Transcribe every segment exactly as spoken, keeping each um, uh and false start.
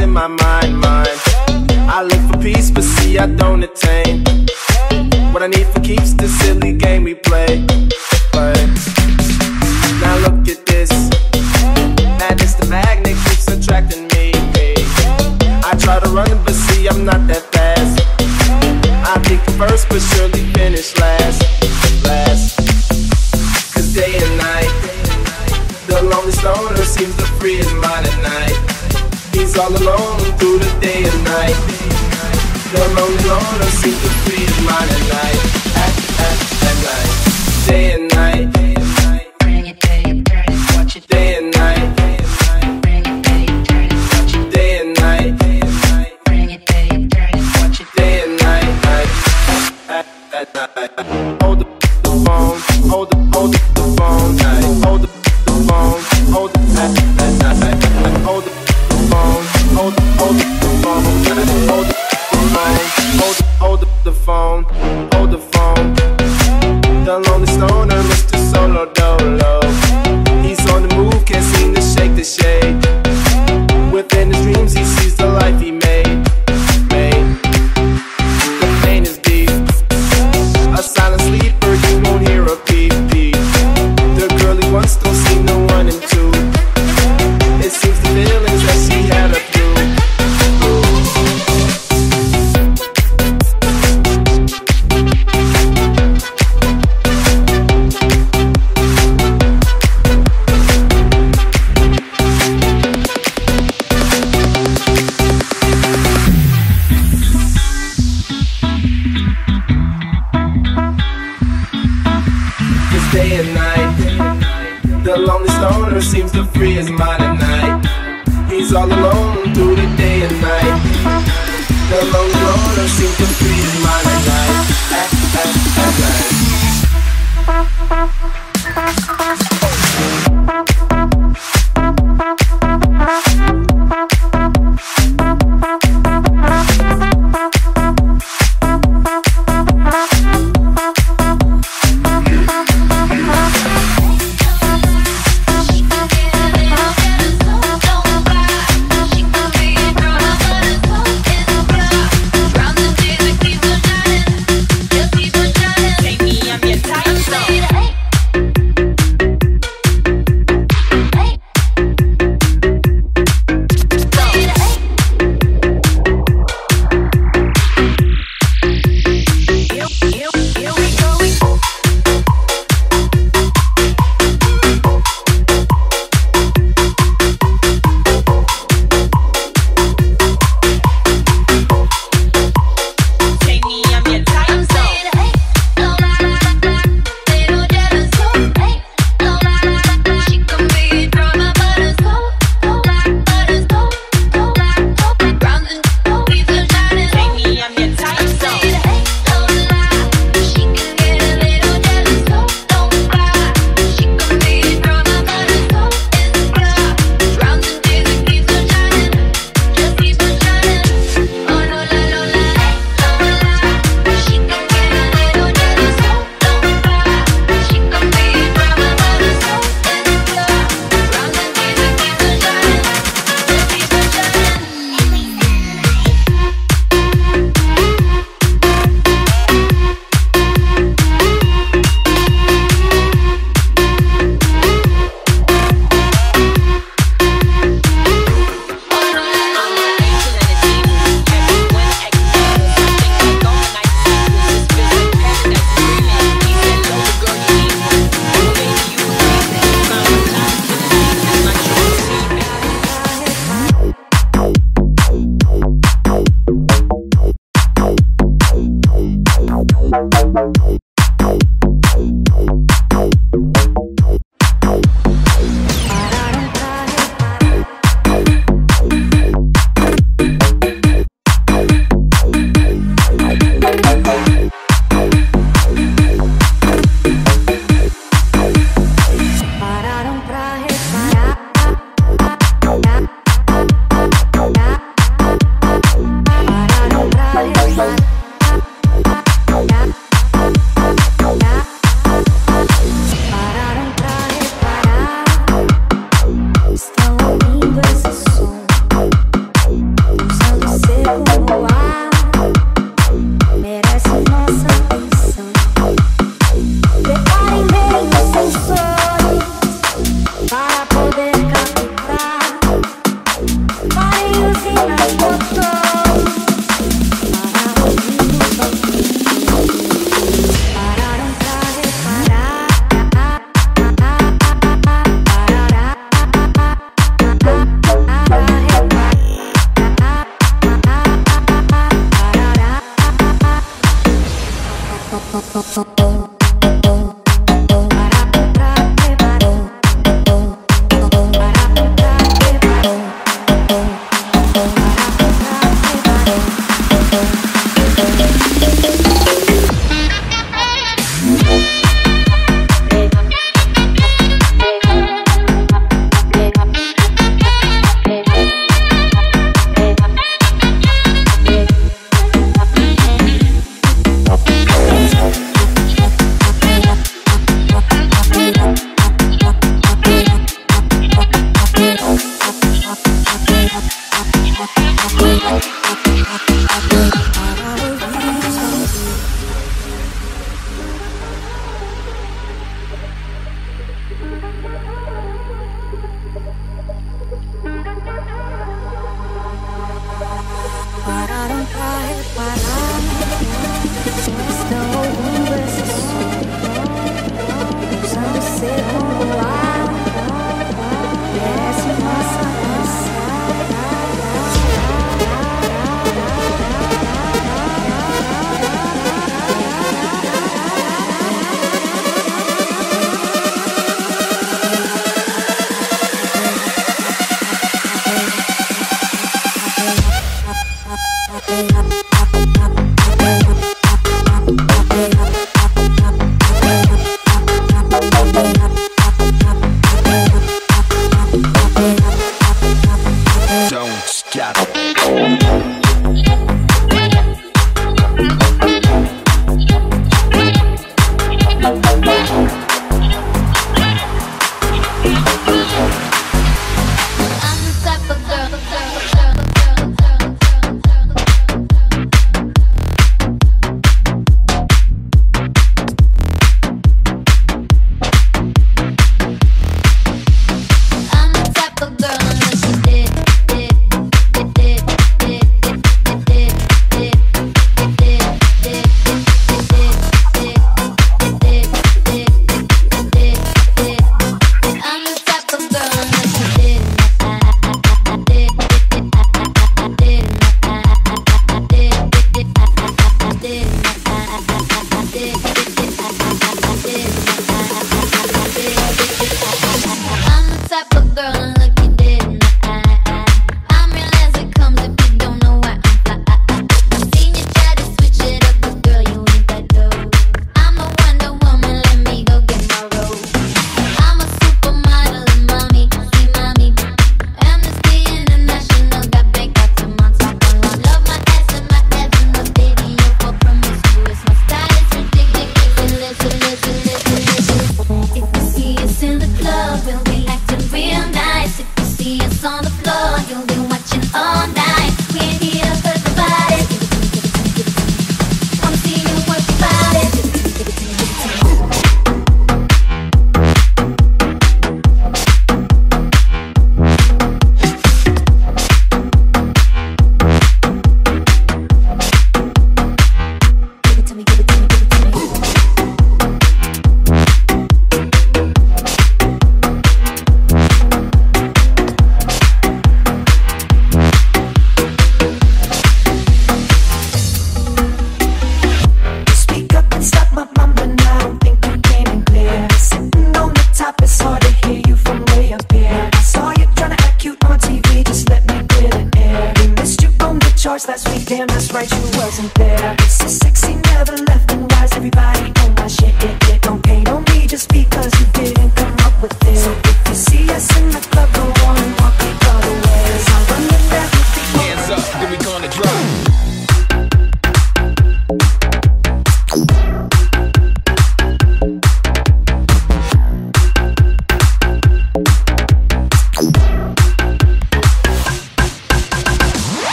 in my mind, mind. I look for peace, but see I don't attain what I need for keeps the silly game we play. But now look at this, madness the magnet keeps attracting me, me. I try to run but see I'm not that fast. I think first but surely finish last, last. Cause day and night, the lonely stoner seems to free his mind at night. He's all alone through the day and night. The lonely loner seems to free his mind at night, at, at, at night. Day and night, Bring it, babe, turn it, watch it. day and night, Bring it, babe, turn it, watch it. day and night, Bring it, babe, turn it, watch it. day and night, night, at, at, at night. Hold the, the phone, hold the, hold the, the phone, night. Hold the, the phone, hold the, at, at, at, at, hold the, the phone, hold the, hold the, the phone, night. Hold the, Hold, hold up the phone, hold the phone. The lonely stoner, Mister Solo Dolo. He's on the move, can't seem to shake the shade. Within his dreams, he sees the life he made, made. The pain is deep. A silent sleeper, you won't hear a peep, peep. The girl he wants don't seem to one and two. It seems the feelings that she had up through. Day and night, the lonely stoner seems to free his mind at night. He's all alone through the day and night. The lonely loner seems to free his mind at night, at, at, at night. She could be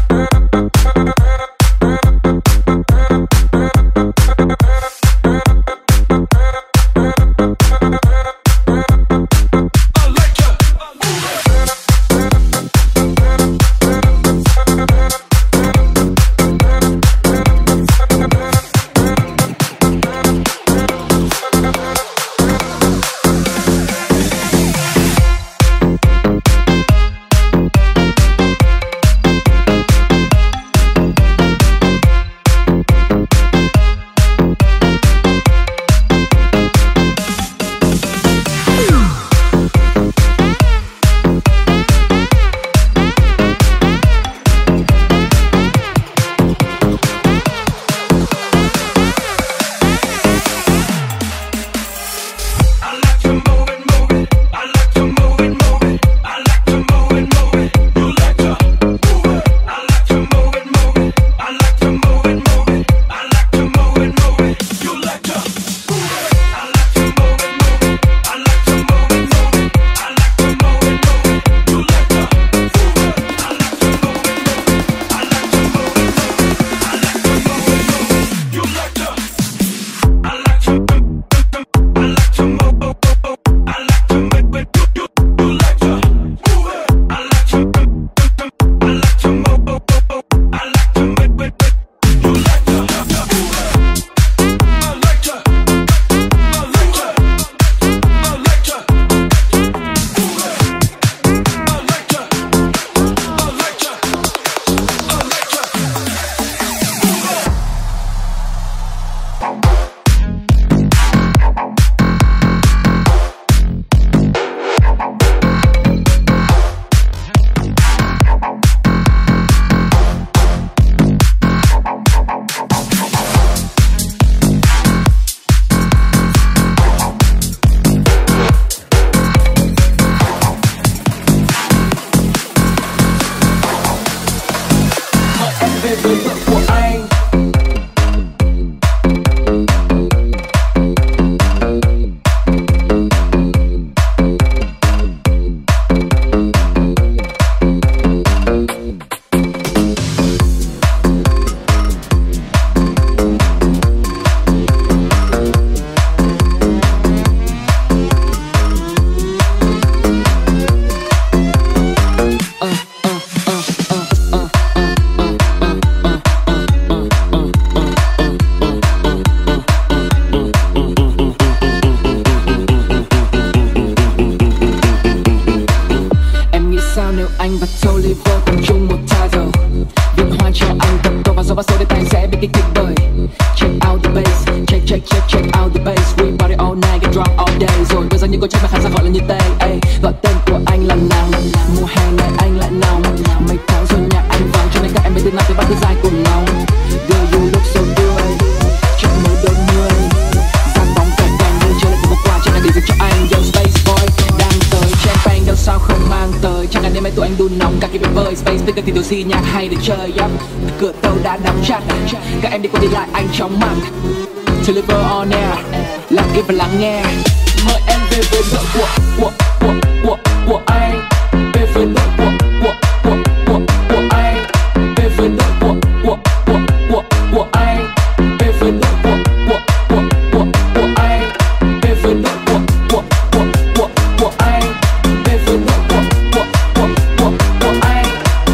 Thì nhạc hay để chơi yep. Cửa tàu đã đóng chặt, các em đi qua đi lại anh chóng mặt. Deliver on air, lặng im và lắng nghe. Mời em về với vợ của của của của của anh, về với vợ của của của của của anh, về với vợ của của của của của anh, về với vợ của của của của của anh, về với vợ của của của của của anh, về với vợ của của của của của anh.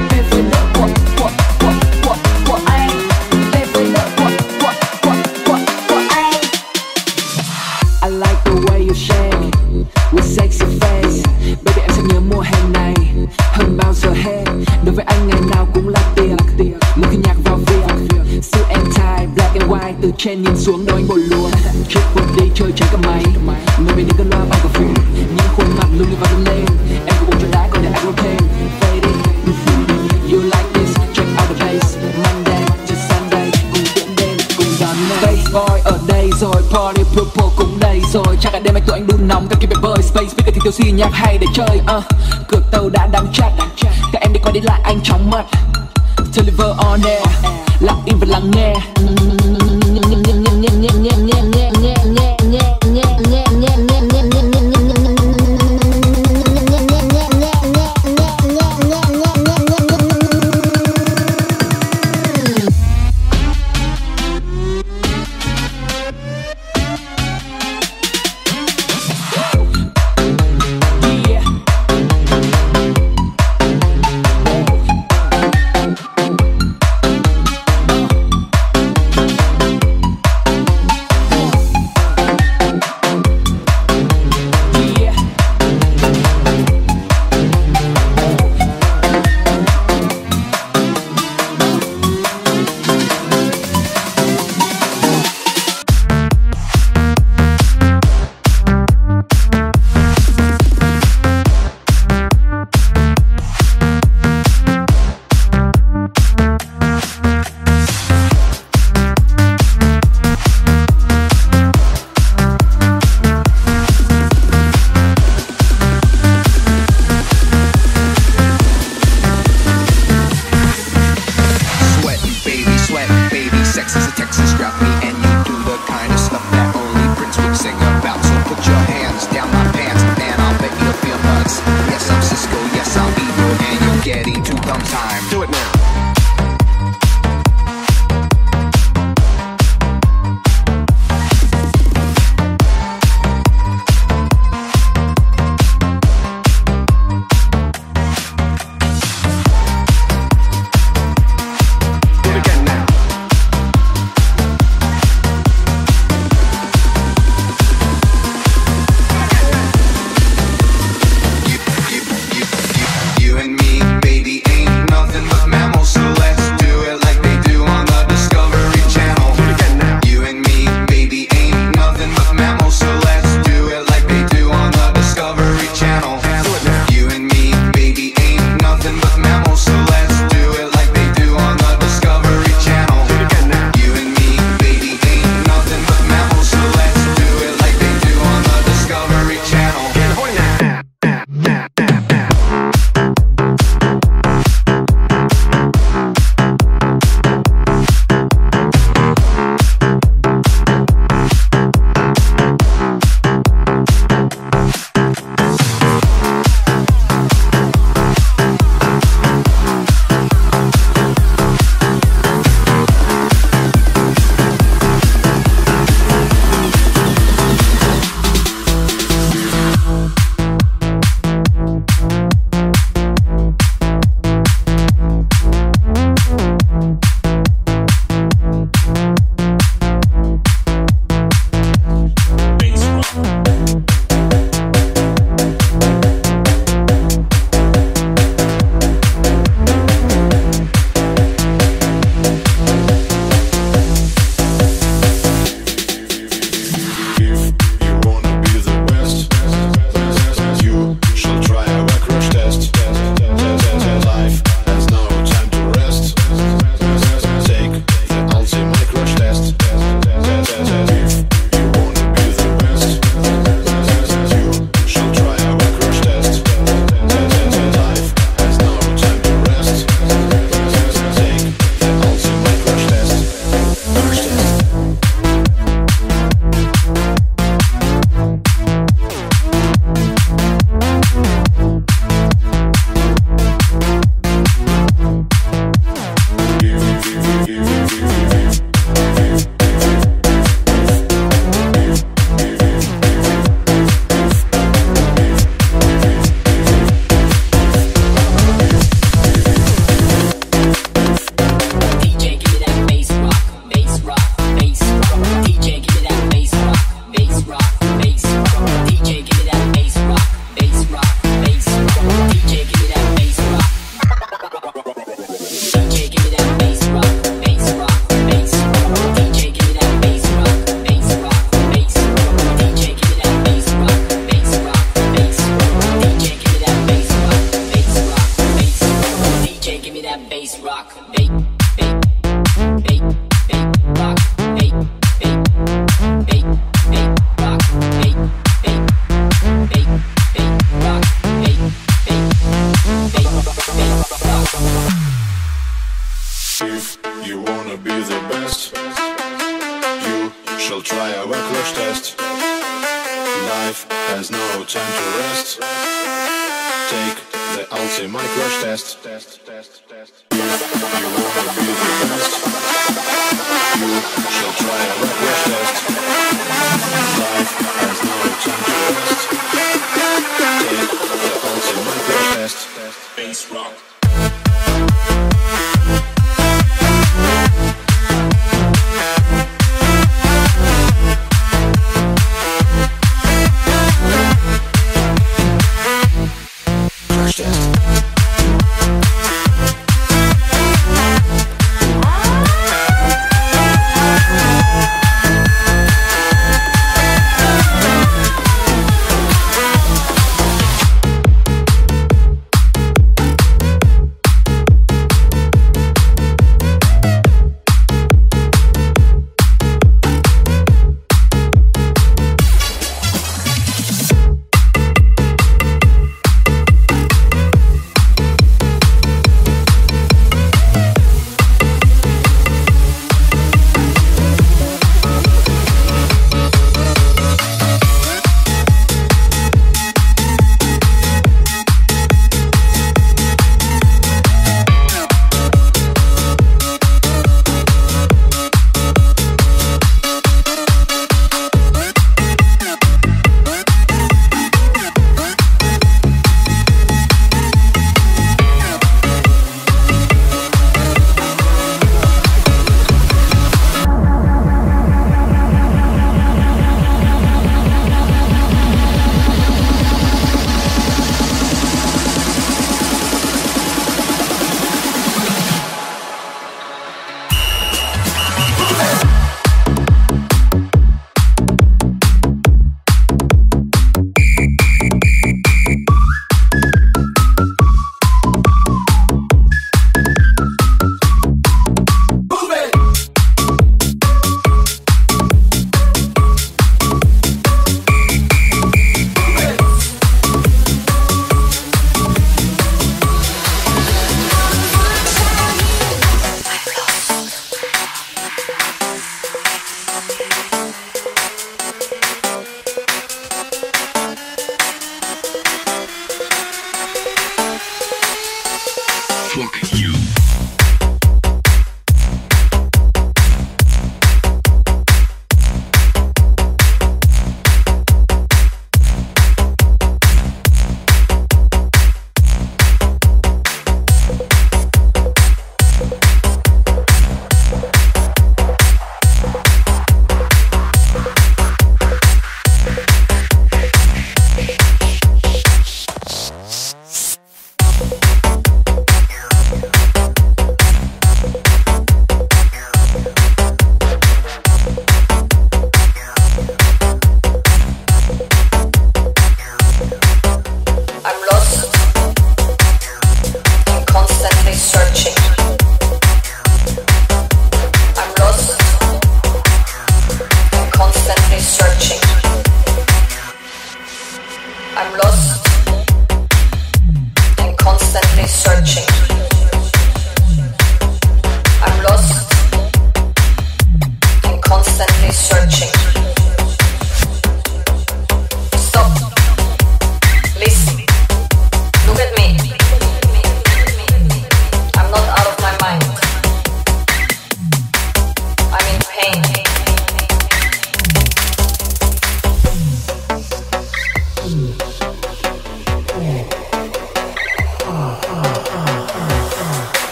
Từ trên nhìn xuống đâu anh bồi luôn. Trước cuộc đi chơi trái cả máy, người bên đi cơn loa bao cà phê, những khuôn mặt lung linh và lung lên. Em có buồn cho đá còn để anh rotate. Fading, you like this, check out the bass. Monday to Sunday, cùng tiễn đêm, cùng đón mây. Bass boy ở đây rồi, party purple cũng đây rồi. Chắc cả đêm anh tụi anh đun nóng, các kia bề bơi. Space speaker thì thiếu xì nhạc hay để chơi. uh. Cửa tàu đã đóng chặt, các em đi qua đi lại anh chóng mặt. Deliver on air, lặng im và lắng nghe. sweat, baby. Sex is a Texas drought me, and you do the kind of stuff that only Prince would sing about. So put your hands down my pants, and I'll bet you'll feel nuts. Yes, I'm Cisco, yes, I'll be you, and you're getting to thumb time. Do it now. Crash test.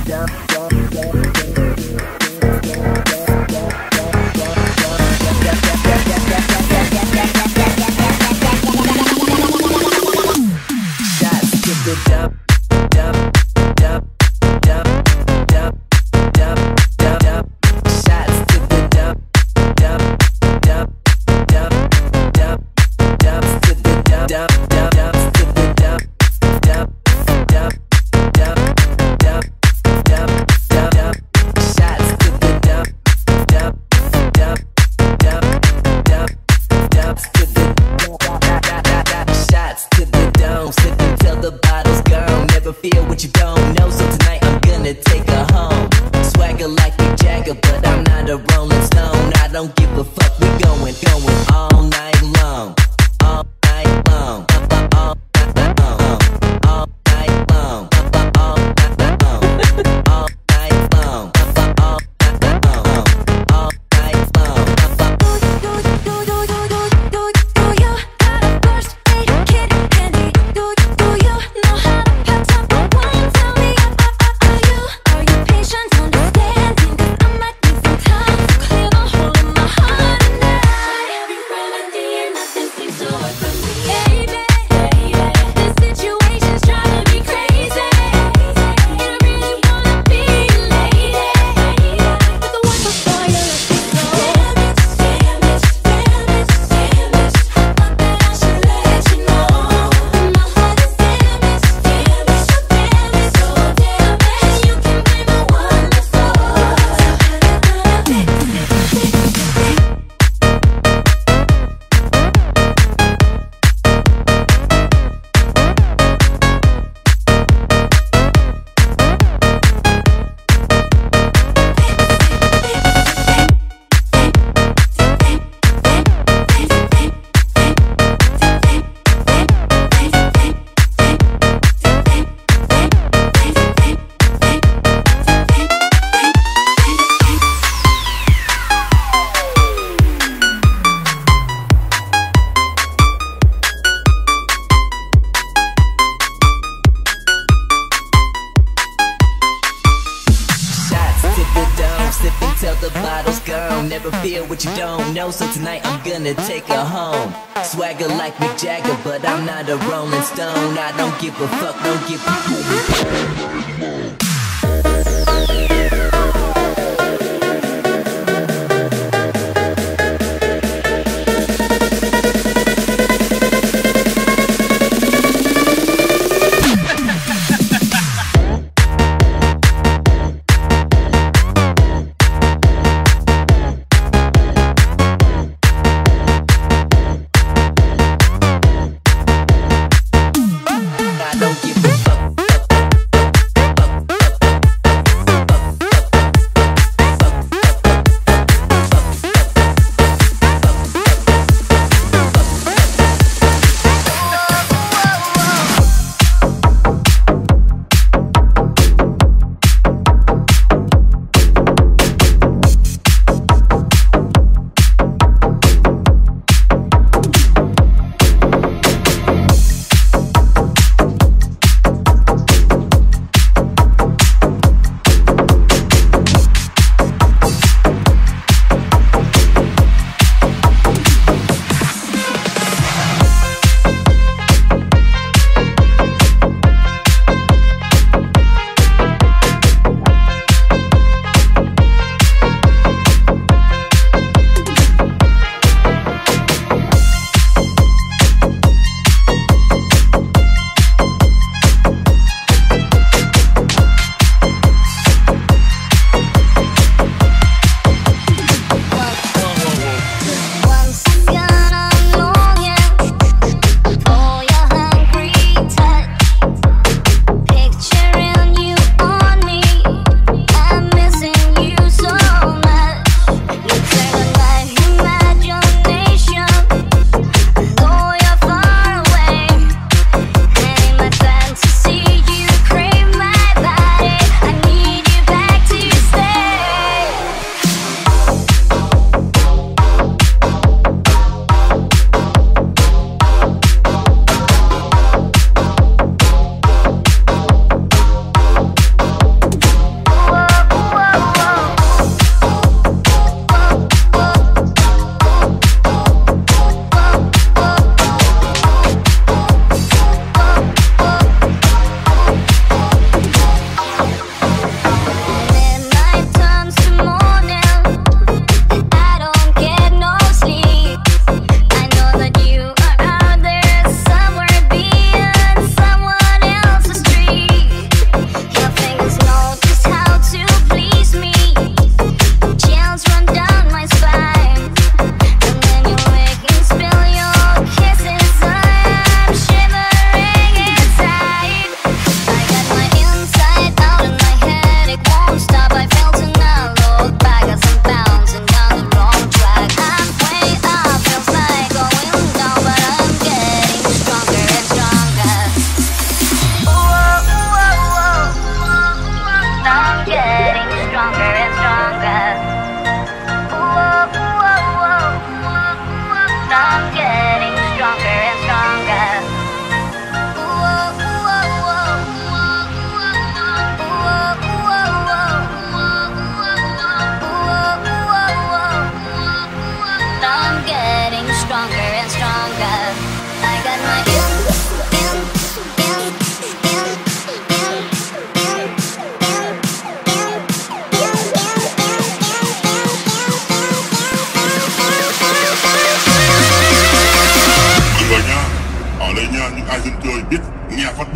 What you don't know, so tonight I'm gonna take her home. Swagger like Mick Jagger, but I'm not a Rolling Stone. I don't give a fuck, don't give a fuck. I don't give a fuck, fuck, fuck, fuck.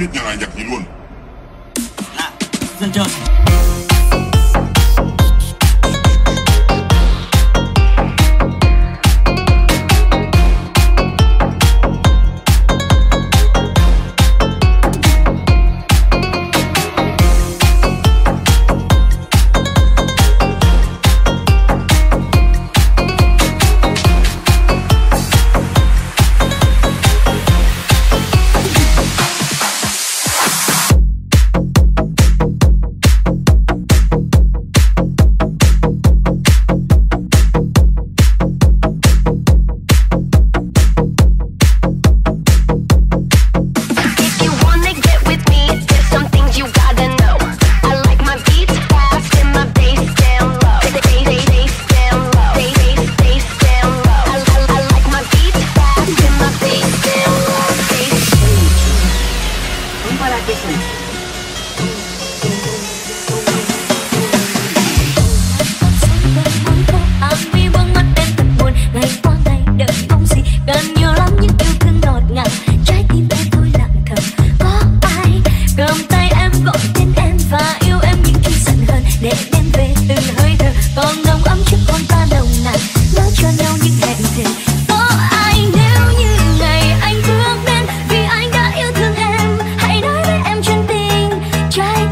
biết nhà này nhạc gì luôn. Dân chơi. Trái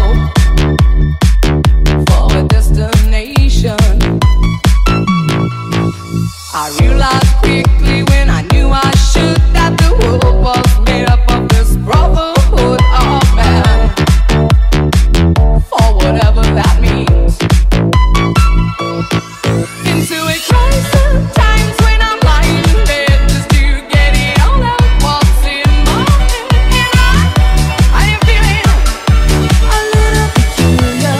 for a destination. I realized quickly when I knew I should that the world was made up of this brotherhood of man, for whatever that means. Into a crisis times when I'm lying in bed just to get it all out what's in my head, and I, I am feeling a little peculiar.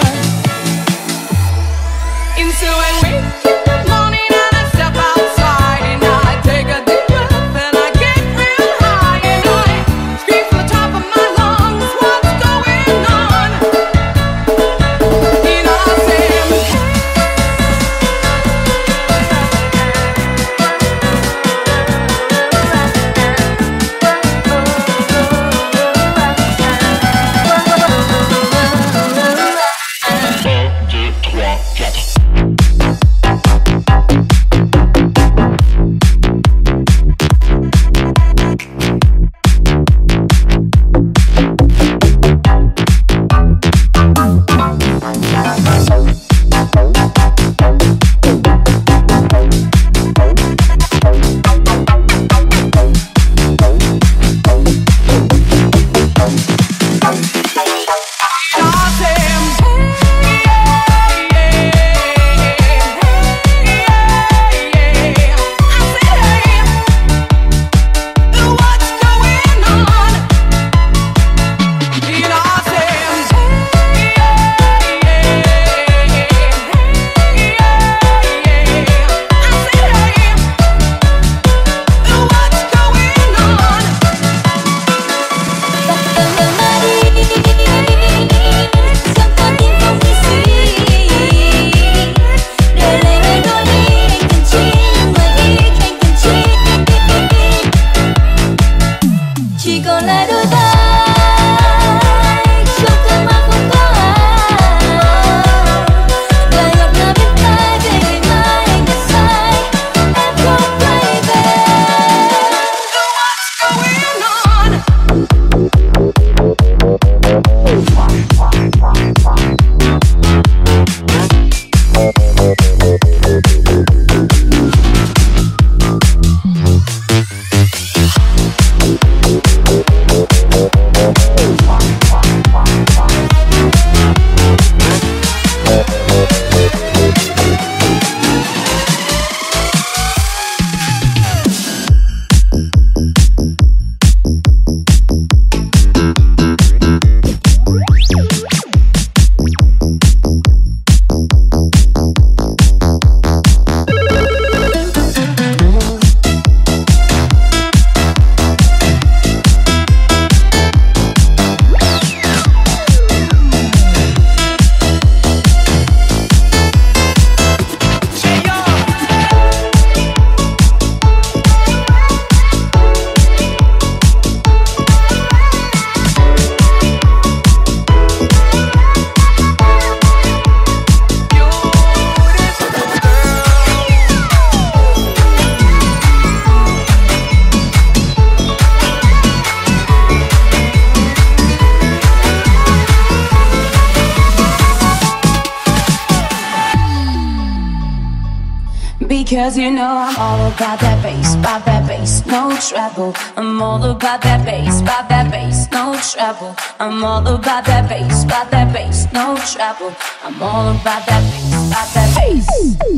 Into a wake in the morning and I step outside and I take a deep breath and I get real high and I scream from the top of my lungs, what's going on? And I say, chỉ còn lại đôi tay trong cơn mơ không có ai. Lời ngọt ngào bên tai về ngày mai anh đã sai, em không quay về. what's going on? Because you know I'm all about that bass, about that bass, no treble. I'm all about that bass, about that bass, no treble. I'm all about that bass, about that bass, no treble. I'm all about that bass, about that bass.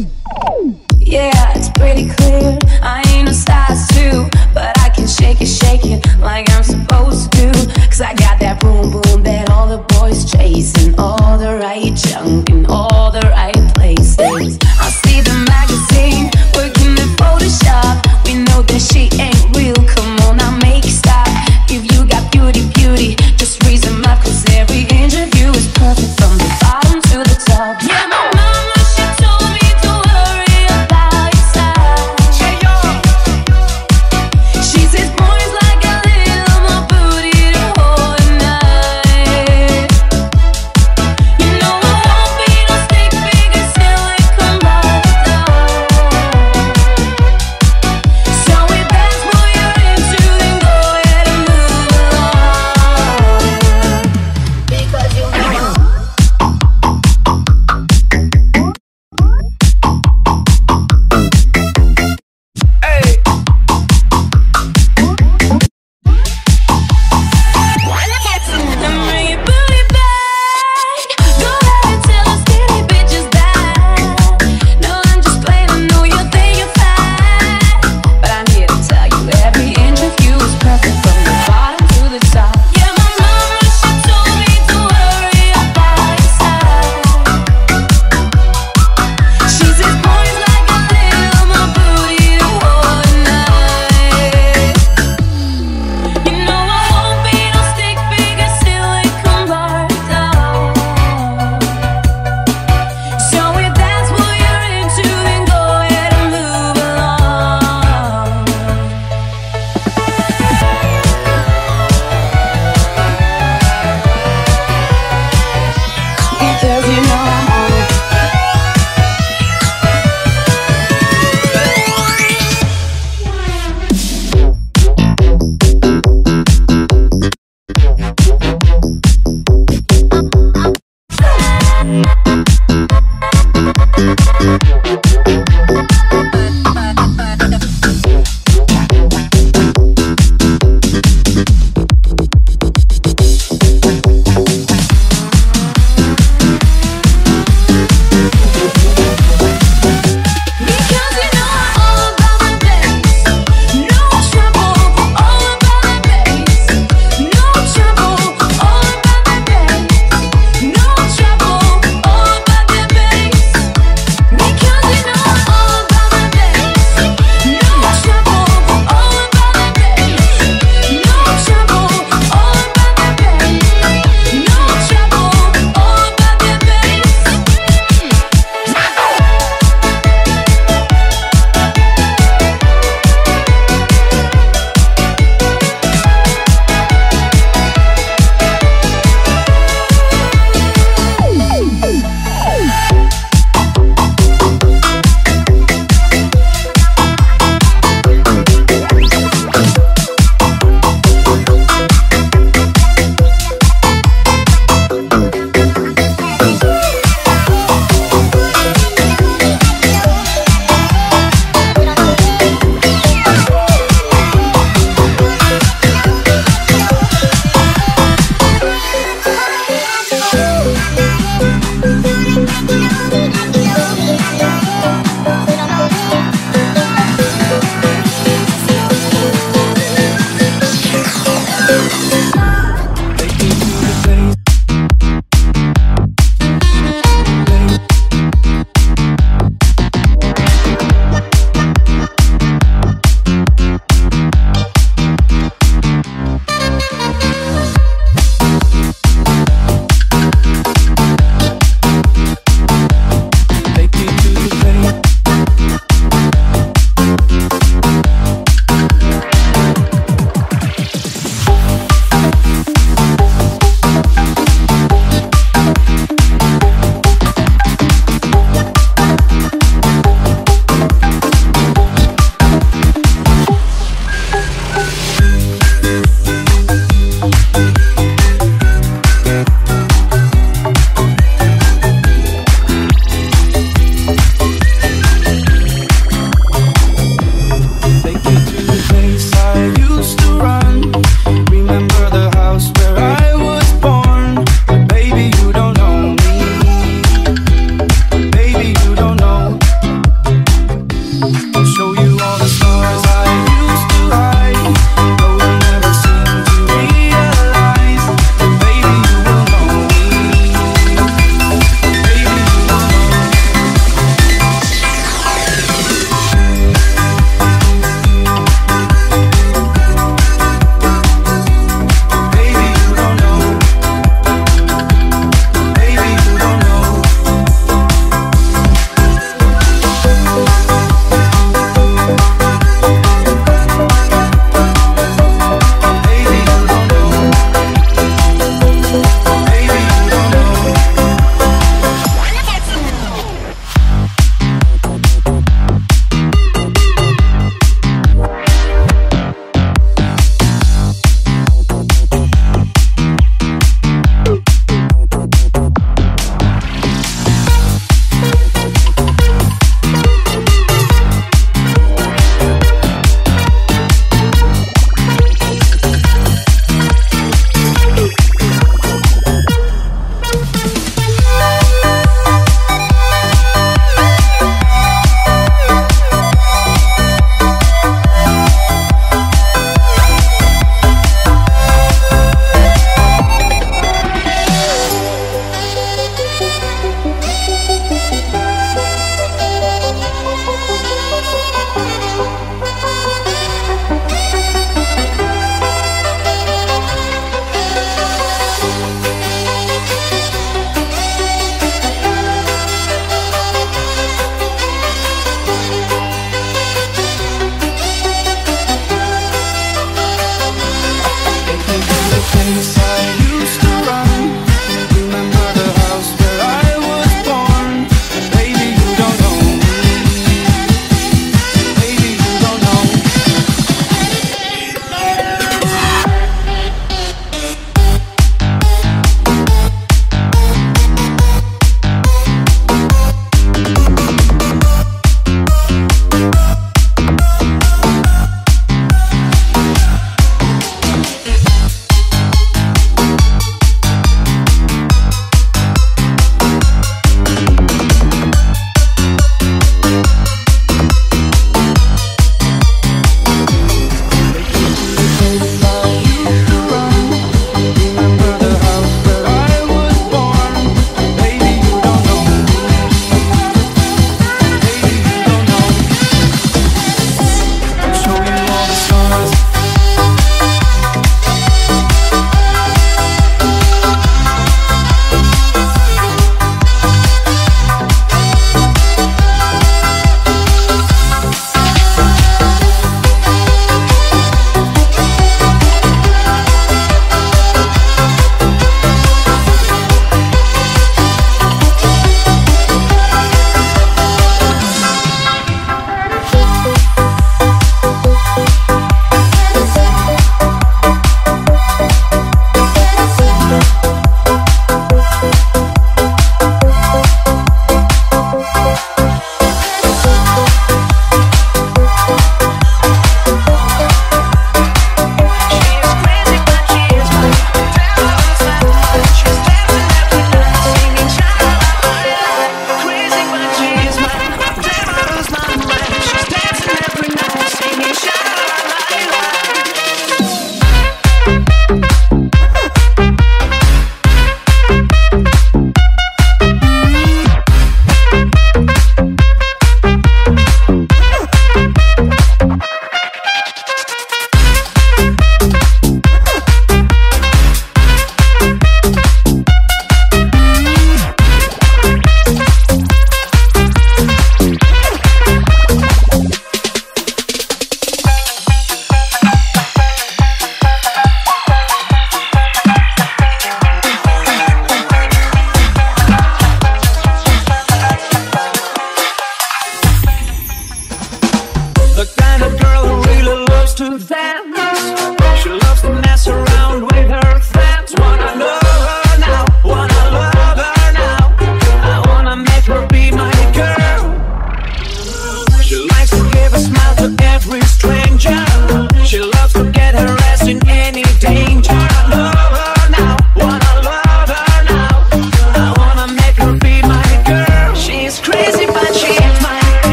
Yeah, it's pretty clear I ain't no size two, but I can shake it, shake it like I'm supposed to. Cause I got that boom boom that all the boys chasing, all the right junk in all the right places. I see the magazine working in Photoshop. We know that she ain't real, come on now make it stop. If you got beauty, beauty, just raise them up. Cause every interview is perfect from the bottom to the top. Yeah, my mama, she told me to worry about your size. She says boys like a little more booty to hold at night. You know I won't be no stick figure silicone buster. So if that's what you're into, then go ahead and move along. Because you know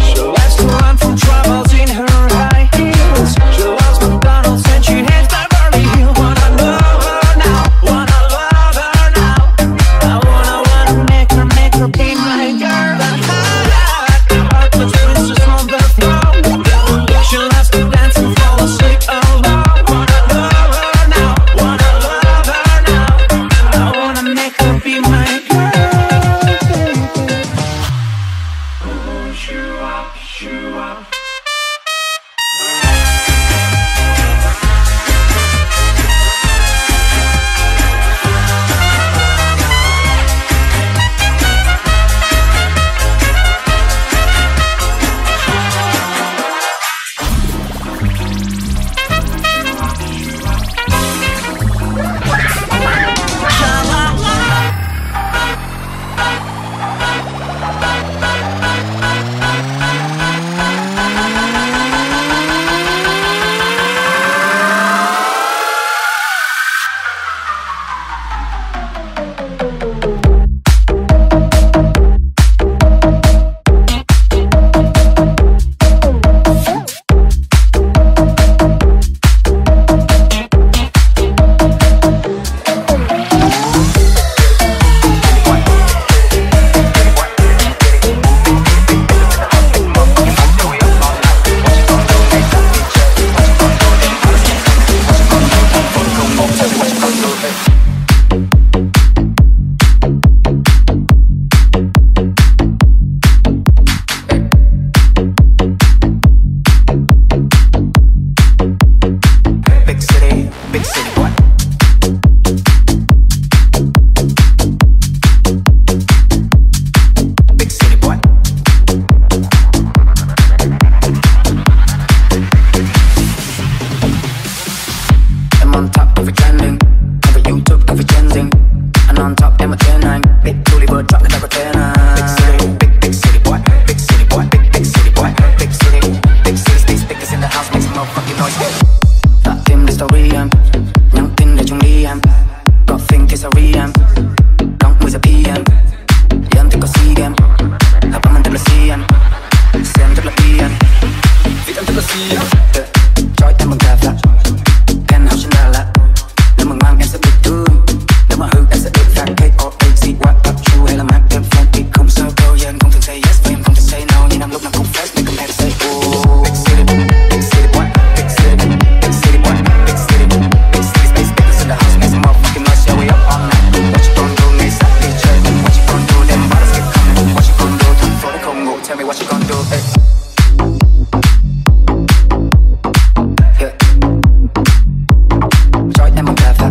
She likes to run from troubles in her high heels. She loves McDonald's and she hates Beverly Hills. Wanna love her now, wanna love her now. I wanna, wanna make her, make her be my girl. The heartless princess on the throne. She loves to dance and fall asleep alone. Wanna love her now, wanna love her now. I wanna make her be my girl. Push you up, you up. Big city, big city, what? Big city, what? I'm on top of a trending, cover YouTube, cover trending. And on top, I'm a ten nine. Big Julie Bird, drop the top of ten nine. Big city, big, big city, boy. Big city, boy. Big, big city, boy. Big city, big city, stay stickers in the house, make some motherfucking noise, yeah. Tạ thêm để story em, nhắn tin để chúng đi em. Có phim thì sorry em, đóng mười giờ pê em. Thì em thì có si game, hợp âm anh tức là si em. Xem tức là pê em, vì em tức là si em. Chói em bằng cà phạt, Ken House trên Đà Lạt. Nếu mà mang em sẽ bị thương, nếu mà hư em sẽ được phạt. K O A Z, what up you hay là mang em phone thì không sao đâu. Yeah, em không thể say yes và em không thể say no. Nhưng em lúc nào cũng fresh nên không em say oh. Big city, big city, what? Big city, big city, what? Big city, big city, space speakers in the house, make some motherfucking noise, yeah, we up all night. What you gon' do, ngày sát đi chơi? What you gon' do, them bottles keep coming. What you gon' do, thành phố đã không ngủ, tell me what you gon' do, hey. Yeah. Chói em bằng cà phạt.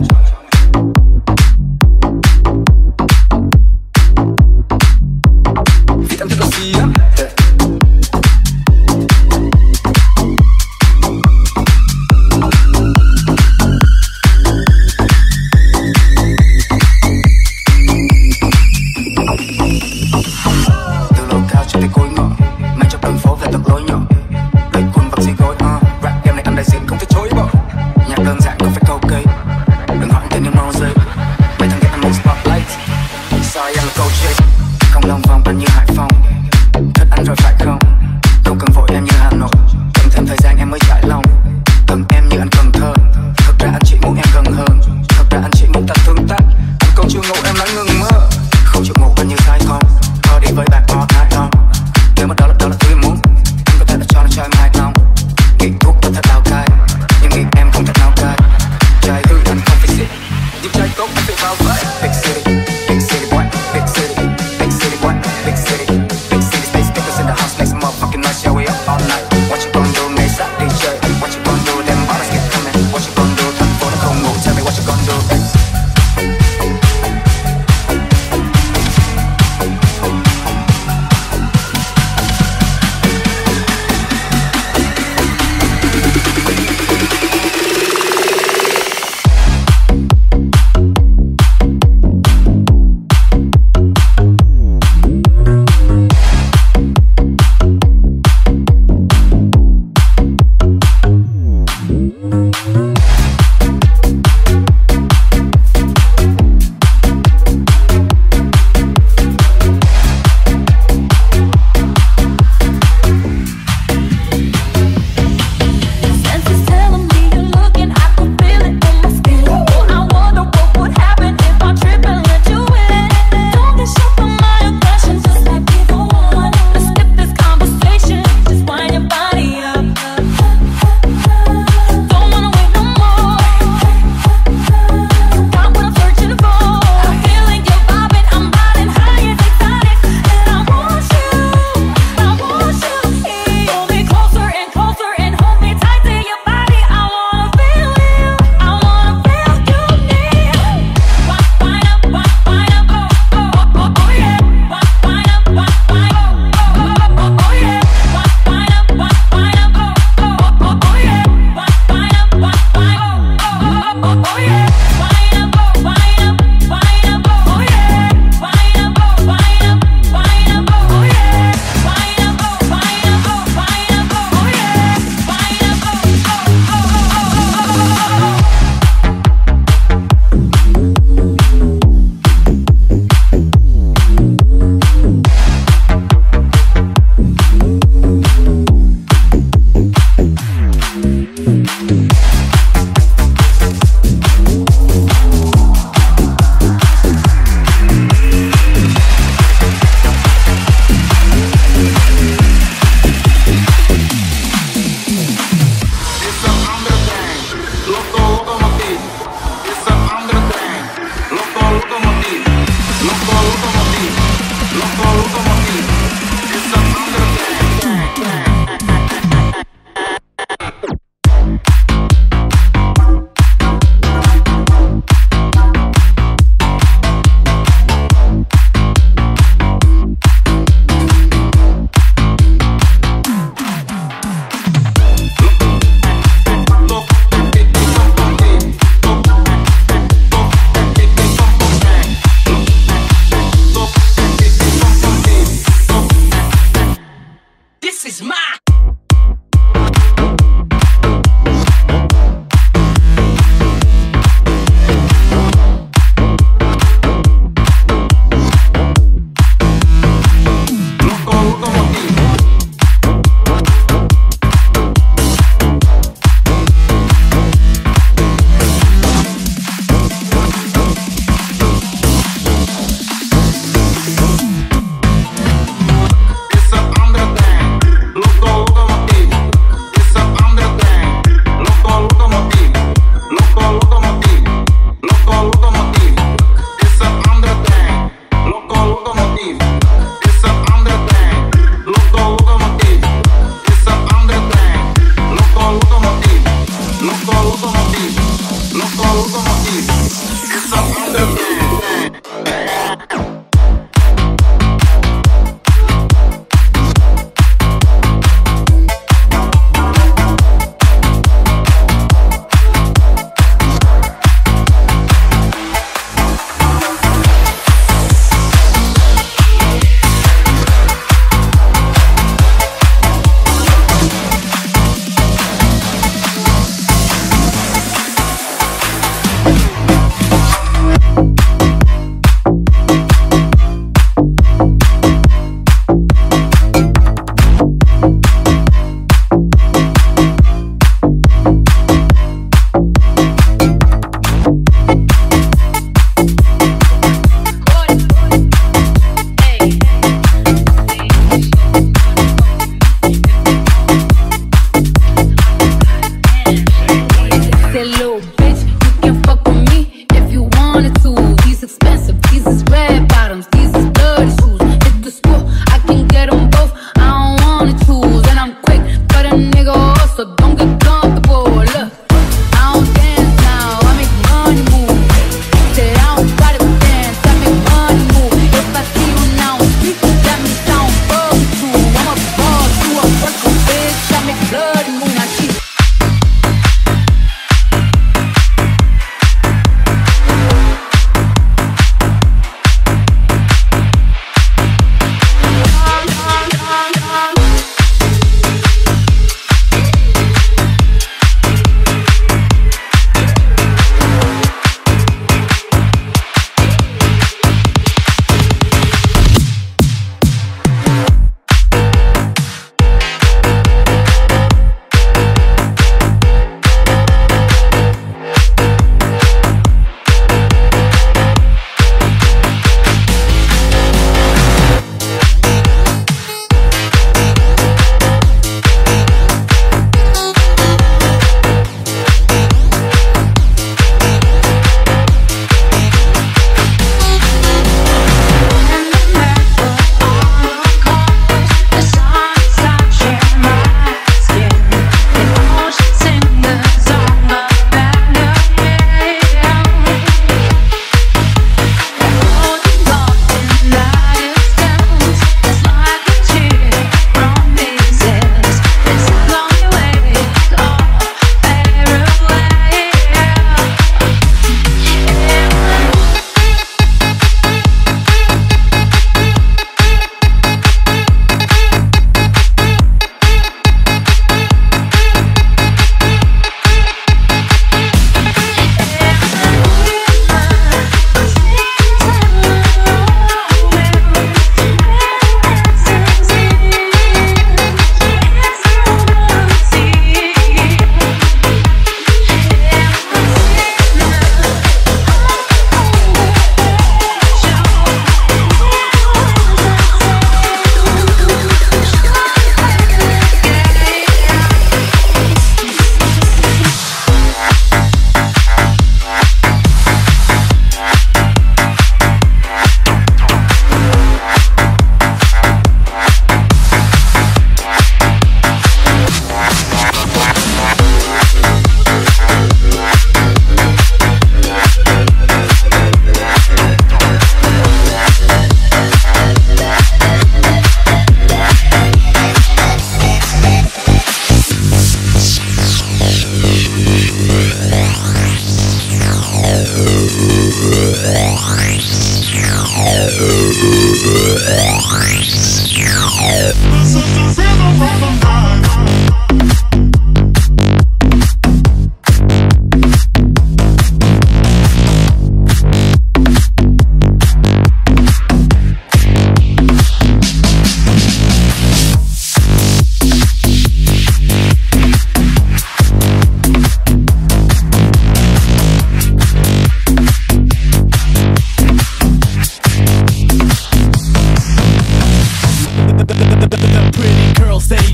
Vì em thức là si em, yeah. Từ lầu cao cho tới cuối ngõ, mang cho đường phố về tận lối nhỏ. Đầy quần vặt dây gối, uh. Rap game này anh đại diện không thể chối bỏ. Nhạc đơn giản không phải câu cây, đừng hỏi anh tên những màu rơi. Mấy thằng ghét ăn một spotlight, sorry anh là câu chơi. Không lòng vòng anh như Hải Phòng, thích anh rồi phải không? Không cần vội em như Hà Nội, cần thêm thời gian em mới trải lòng. Cần em như anh Cần Thơ, thật ra anh chỉ muốn em gần hơn. Thật ra anh chỉ muốn ta tương tác, anh còn chưa ngủ em đã ngừng mơ. Không chịu ngủ anh như sai không, thôi đi với bạn all night long. Nếu mà đó là đó là thứ em muốn, anh có thể là cho nó cho em hài lòng. Nghĩ thuốc có thể đau cay, nhưng nghĩ em không thể nào cay. Trai hư anh không phải xịt, nhưng trai tốt anh phải vào với. Big city, big city boy, big city, big city boy, big city, big city, space speakers in the house, make some motherfucking noise, yeah, we up all night. What you gon' do, ngày sát đi chơi? What you gon' do, them bottles keep coming. What you gon' do, thành phố đã không ngủ, tell me what you gon' do, hey.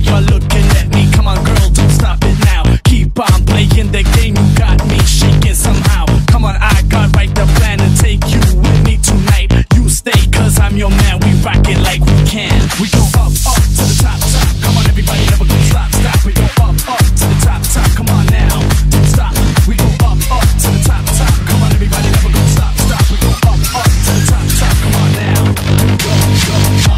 you're looking at me. Come on girl, don't stop it now. Keep on playing the game, you got me shaking somehow. Come on, I got right the plan to take you with me tonight. You stay, cause I'm your man, we rock it like we can. We go up, up to the top, top. Come on everybody, never go stop, stop. We go up, up to the top, top. Come on now, don't stop. We go up, up to the top, top. Come on everybody, never go stop, stop. We go up, up to the top, top. Come on now, go, go, go.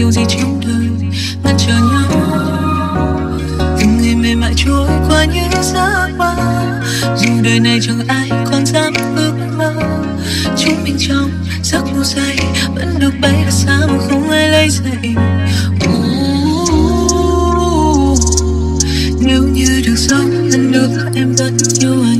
điều gì trong đời ngăn trở nhau. Từng ngày mềm mại trôi qua như giấc mơ, dù đời này chẳng ai còn dám ước mơ. Chúng mình trong giấc ngủ say vẫn được bay ra xa mà không ai lấy dậy. Nếu như được sống lần nữa em vẫn yêu anh.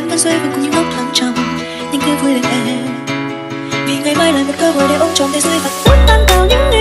em vẫn xoay vần cùng những lúc thăng trầm. Những kia vui lên em, vì ngày mai lại một cơ hội để ôm trọn thế giới và uốn tan vào những